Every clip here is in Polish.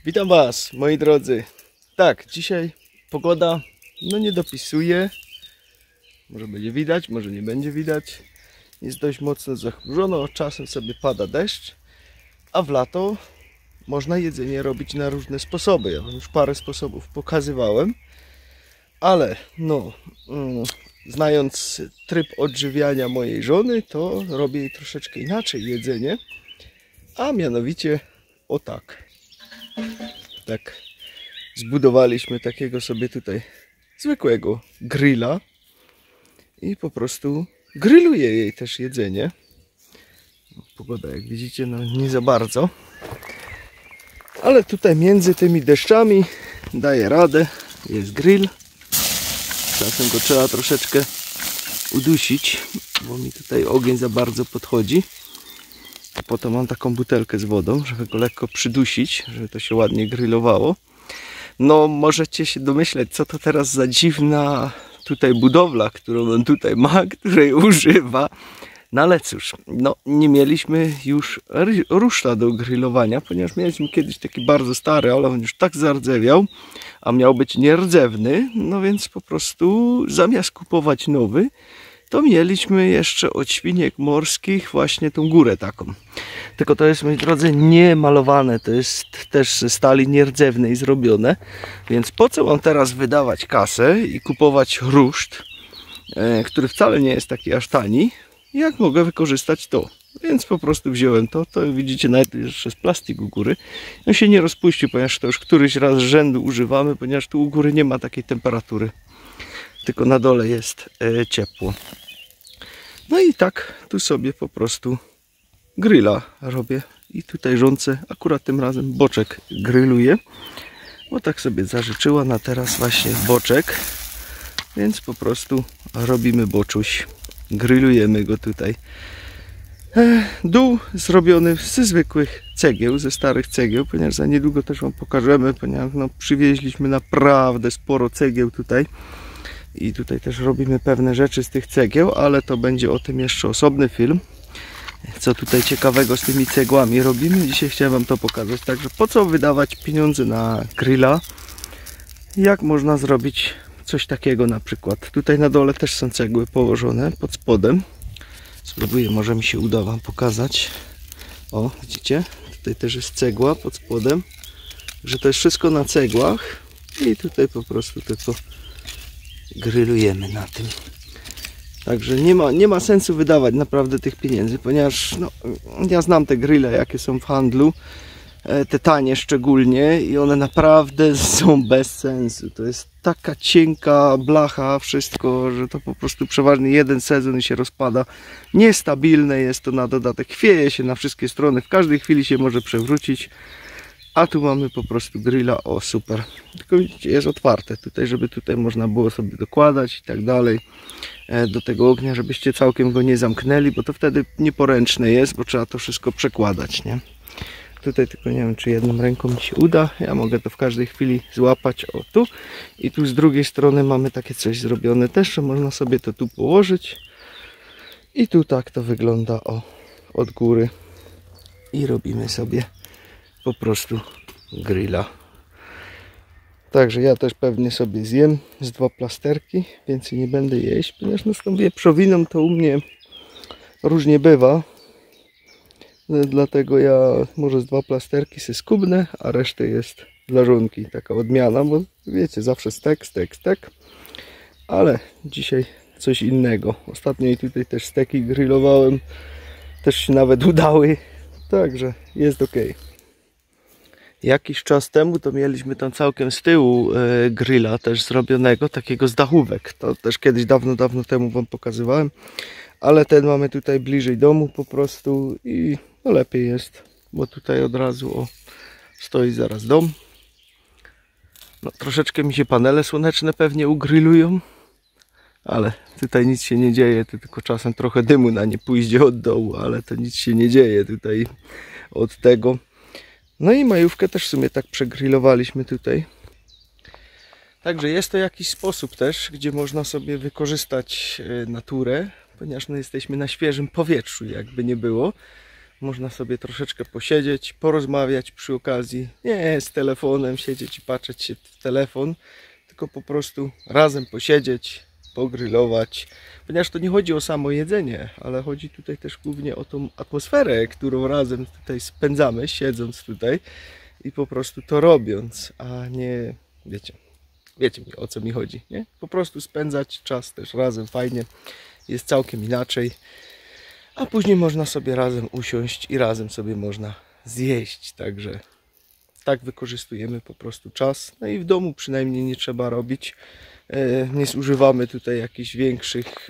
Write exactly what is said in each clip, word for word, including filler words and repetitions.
Witam Was, moi drodzy. Tak, dzisiaj pogoda no nie dopisuje. Może będzie widać, może nie będzie widać. Jest dość mocno zachmurzono, czasem sobie pada deszcz. A w lato można jedzenie robić na różne sposoby. Ja Wam już parę sposobów pokazywałem. Ale no, mm, znając tryb odżywiania mojej żony, to robię jej troszeczkę inaczej jedzenie. A mianowicie o tak. Tak, zbudowaliśmy takiego sobie tutaj zwykłego grilla i po prostu grilluję jej też jedzenie. Pogoda, jak widzicie, no nie za bardzo, ale tutaj między tymi deszczami daje radę, jest grill. Czasem go trzeba troszeczkę udusić, bo mi tutaj ogień za bardzo podchodzi. A potem mam taką butelkę z wodą, żeby go lekko przydusić, żeby to się ładnie grillowało. No możecie się domyśleć, co to teraz za dziwna tutaj budowla, którą on tutaj ma, której używa. No ale cóż, no nie mieliśmy już ruszta do grillowania, ponieważ mieliśmy kiedyś taki bardzo stary, ale on już tak zardzewiał, a miał być nierdzewny. No więc po prostu zamiast kupować nowy, to mieliśmy jeszcze od świniek morskich właśnie tą górę taką. Tylko to jest, moi drodzy, nie malowane, to jest też ze stali nierdzewnej zrobione. Więc po co mam teraz wydawać kasę i kupować ruszt, e, który wcale nie jest taki aż tani, jak mogę wykorzystać to. Więc po prostu wziąłem to, to widzicie nawet jeszcze z plastiku u góry. On się nie rozpuścił, ponieważ to już któryś raz z rzędu używamy, ponieważ tu u góry nie ma takiej temperatury. Tylko na dole jest e, ciepło. No i tak tu sobie po prostu grilla robię. I tutaj żonce akurat tym razem boczek grilluje, bo tak sobie zażyczyła na teraz właśnie boczek. Więc po prostu robimy boczuś. Grillujemy go tutaj. E, dół zrobiony ze zwykłych cegieł, ze starych cegieł, ponieważ za niedługo też Wam pokażemy, ponieważ no, przywieźliśmy naprawdę sporo cegieł tutaj. I tutaj też robimy pewne rzeczy z tych cegieł, ale to będzie o tym jeszcze osobny film. Co tutaj ciekawego z tymi cegłami robimy. Dzisiaj chciałem Wam to pokazać. Także po co wydawać pieniądze na grilla? Jak można zrobić coś takiego na przykład. Tutaj na dole też są cegły położone pod spodem. Spróbuję, może mi się uda Wam pokazać. O, widzicie? Tutaj też jest cegła pod spodem. Że to jest wszystko na cegłach. I tutaj po prostu tylko grillujemy na tym. Także nie ma, nie ma sensu wydawać naprawdę tych pieniędzy, ponieważ no, ja znam te grille, jakie są w handlu, te tanie szczególnie, i one naprawdę są bez sensu. To jest taka cienka blacha, wszystko, że to po prostu przeważnie jeden sezon i się rozpada. Niestabilne jest to na dodatek, chwieje się na wszystkie strony, w każdej chwili się może przewrócić. A tu mamy po prostu grilla, o super. Tylko widzicie, jest otwarte tutaj, żeby tutaj można było sobie dokładać i tak dalej do tego ognia, żebyście całkiem go nie zamknęli, bo to wtedy nieporęczne jest, bo trzeba to wszystko przekładać, nie? Tutaj tylko nie wiem, czy jedną ręką mi się uda. Ja mogę to w każdej chwili złapać, o tu. I tu z drugiej strony mamy takie coś zrobione też, że można sobie to tu położyć. I tu tak to wygląda, o, od góry. I robimy sobie po prostu grilla. Także ja też pewnie sobie zjem z dwa plasterki, więcej nie będę jeść, ponieważ no z tą wieprzowiną to u mnie różnie bywa. Dlatego ja może z dwa plasterki sobie skubnę, a resztę jest dla żonki. Taka odmiana, bo wiecie, zawsze stek, stek, stek. Ale dzisiaj coś innego. Ostatnio i tutaj też steki grillowałem. Też się nawet udały. Także jest ok. Jakiś czas temu to mieliśmy tam całkiem z tyłu e, grilla też zrobionego, takiego z dachówek. To też kiedyś dawno, dawno temu Wam pokazywałem. Ale ten mamy tutaj bliżej domu po prostu i no lepiej jest, bo tutaj od razu o, stoi zaraz dom. No, troszeczkę mi się panele słoneczne pewnie ugrillują, ale tutaj nic się nie dzieje, to tylko czasem trochę dymu na nie pójdzie od dołu, ale to nic się nie dzieje tutaj od tego. No i majówkę też w sumie tak przegrillowaliśmy tutaj. Także jest to jakiś sposób też, gdzie można sobie wykorzystać naturę, ponieważ no jesteśmy na świeżym powietrzu, jakby nie było. Można sobie troszeczkę posiedzieć, porozmawiać przy okazji. Nie z telefonem siedzieć i patrzeć się w telefon, tylko po prostu razem posiedzieć, pogrillować. Ponieważ to nie chodzi o samo jedzenie, ale chodzi tutaj też głównie o tą atmosferę, którą razem tutaj spędzamy, siedząc tutaj i po prostu to robiąc, a nie, wiecie, wiecie mi, o co mi chodzi, nie? Po prostu spędzać czas też razem fajnie, jest całkiem inaczej, a później można sobie razem usiąść i razem sobie można zjeść, także tak wykorzystujemy po prostu czas. No i w domu przynajmniej nie trzeba robić, nie zużywamy tutaj jakichś większych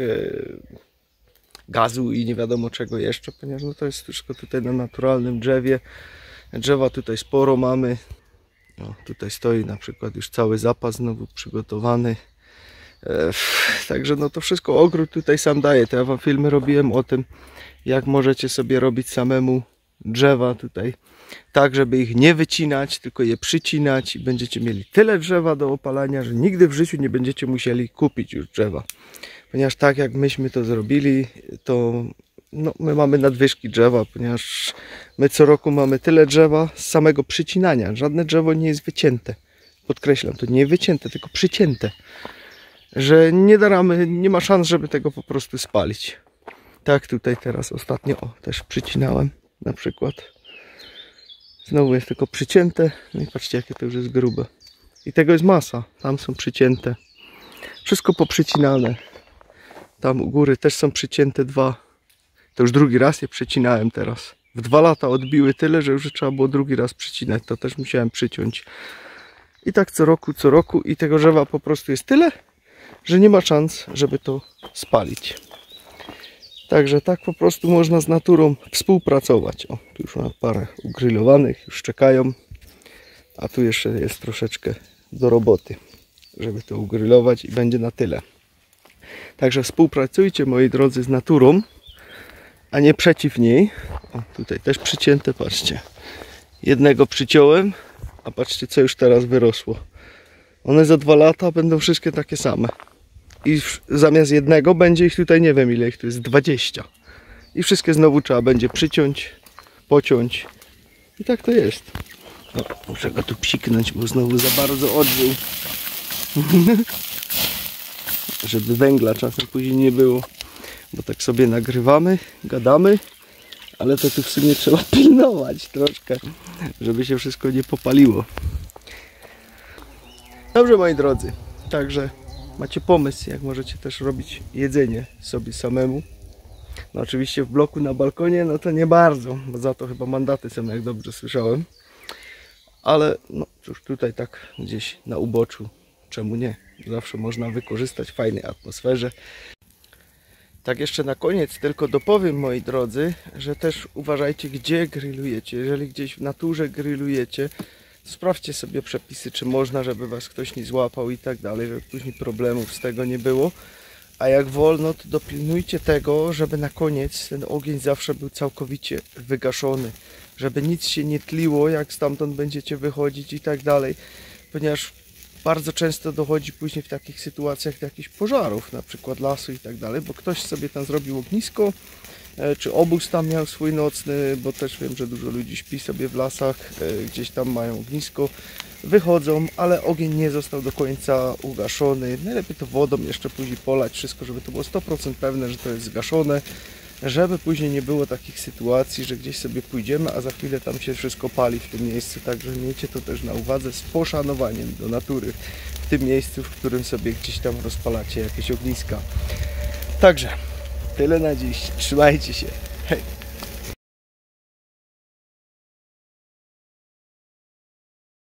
gazu i nie wiadomo czego jeszcze, ponieważ no to jest wszystko tutaj na naturalnym drzewie. Drzewa tutaj sporo mamy. O, tutaj stoi na przykład już cały zapas znowu przygotowany. E, także no to wszystko ogród tutaj sam daje. To ja wam filmy robiłem o tym, jak możecie sobie robić samemu drzewa tutaj, tak żeby ich nie wycinać, tylko je przycinać i będziecie mieli tyle drzewa do opalania, że nigdy w życiu nie będziecie musieli kupić już drzewa. Ponieważ tak jak myśmy to zrobili, to no, my mamy nadwyżki drzewa, ponieważ my co roku mamy tyle drzewa z samego przycinania. Żadne drzewo nie jest wycięte. Podkreślam, to nie wycięte, tylko przycięte. Że nie da ramy, nie ma szans, żeby tego po prostu spalić. Tak tutaj teraz ostatnio, o, też przycinałem na przykład. Znowu jest tylko przycięte. No i patrzcie, jakie to już jest grube. I tego jest masa. Tam są przycięte. Wszystko poprzycinane. Tam u góry też są przycięte dwa. To już drugi raz je przycinałem teraz. W dwa lata odbiły tyle, że już trzeba było drugi raz przycinać. To też musiałem przyciąć. I tak co roku, co roku. I tego drzewa po prostu jest tyle, że nie ma szans, żeby to spalić. Także tak po prostu można z naturą współpracować. O, tu już mam parę ugrillowanych, już czekają. A tu jeszcze jest troszeczkę do roboty, żeby to ugrillować i będzie na tyle. Także współpracujcie, moi drodzy, z naturą, a nie przeciw niej. O, tutaj też przycięte, patrzcie. Jednego przyciąłem, a patrzcie, co już teraz wyrosło. One za dwa lata będą wszystkie takie same. I zamiast jednego będzie ich tutaj, nie wiem ile ich tu jest, dwadzieścia. I wszystkie znowu trzeba będzie przyciąć, pociąć. I tak to jest. O, muszę go tu psiknąć, bo znowu za bardzo odżył. Żeby węgla czasem później nie było. Bo tak sobie nagrywamy, gadamy. Ale to tu w sumie trzeba pilnować troszkę, żeby się wszystko nie popaliło. Dobrze, moi drodzy. Także macie pomysł, jak możecie też robić jedzenie sobie samemu. No oczywiście w bloku na balkonie, no to nie bardzo, bo za to chyba mandaty są, jak dobrze słyszałem. Ale no cóż, tutaj tak gdzieś na uboczu, czemu nie? Zawsze można wykorzystać w fajnej atmosferze. Tak jeszcze na koniec tylko dopowiem, moi drodzy, że też uważajcie, gdzie grillujecie. Jeżeli gdzieś w naturze grillujecie, sprawdźcie sobie przepisy, czy można, żeby was ktoś nie złapał i tak dalej, żeby później problemów z tego nie było. A jak wolno, to dopilnujcie tego, żeby na koniec ten ogień zawsze był całkowicie wygaszony. Żeby nic się nie tliło, jak stamtąd będziecie wychodzić i tak dalej. Ponieważ bardzo często dochodzi później w takich sytuacjach do jakichś pożarów, na przykład lasu i tak dalej, bo ktoś sobie tam zrobił ognisko, czy obóz tam miał swój nocny, bo też wiem, że dużo ludzi śpi sobie w lasach, gdzieś tam mają ognisko, wychodzą, ale ogień nie został do końca ugaszony. Najlepiej to wodą jeszcze później polać wszystko, żeby to było sto procent pewne, że to jest zgaszone, żeby później nie było takich sytuacji, że gdzieś sobie pójdziemy, a za chwilę tam się wszystko pali w tym miejscu. Także miejcie to też na uwadze z poszanowaniem do natury w tym miejscu, w którym sobie gdzieś tam rozpalacie jakieś ogniska. Także tyle na dziś. Trzymajcie się. Hej!